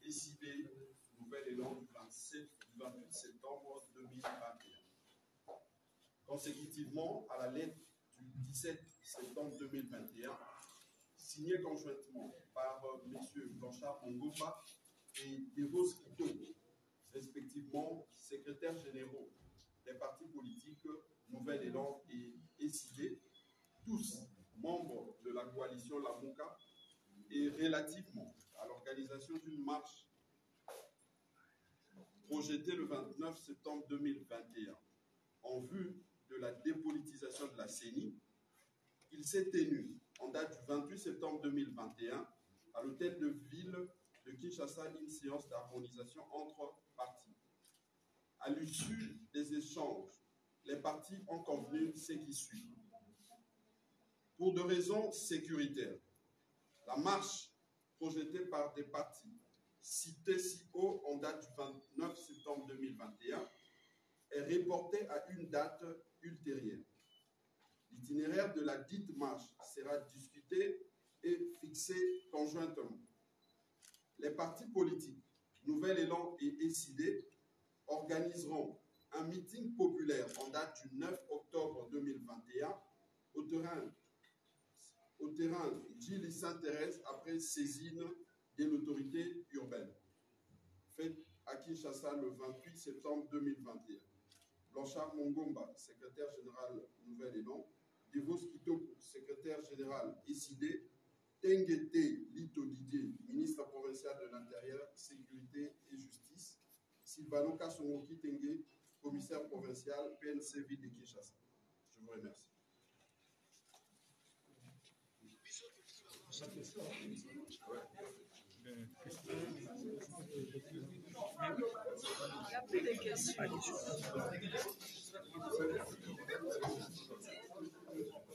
décidé nouvel élan du 28 septembre 2021. Consécutivement à la lettre du 17 septembre 2021, signée conjointement par M. Blanchard Mongomba et Devos Kitoko, respectivement secrétaires généraux des partis politiques Nouvel Élan et ECID, tous membres de la coalition Lamouka, et relativement à l'organisation d'une marche projetée le 29 septembre 2021 en vue de la dépolitisation de la CENI, il s'est tenu en date du 28 septembre 2021 à l'hôtel de ville de Kinshasa une séance d'harmonisation entre partis. À l'issue des échanges, les partis ont convenu ce qui suit. Pour des raisons sécuritaires, la marche projetée par des partis cités si haut en date du 29 septembre 2021 est reportée à une date ultérieure. L'itinéraire de la dite marche sera discuté et fixé conjointement. Les partis politiques Nouvel Élan et ECID organiseront un meeting populaire en date du 9 octobre 2021 au terrain Gilles Sainte-Thérèse après saisine de l'autorité urbaine, faite à Kinshasa le 28 septembre 2021. Blanchard Mongomba, secrétaire général Nouvel Élan, Devos Kitoko, secrétaire général ECID, Tenguete Lito Didier, ministre provincial de l'Intérieur, Sécurité et Justice, Sylvano Kasongoki Tengue, commissaire provincial PNC Ville de Kinshasa. Je vous remercie. Il n'y a plus de questions.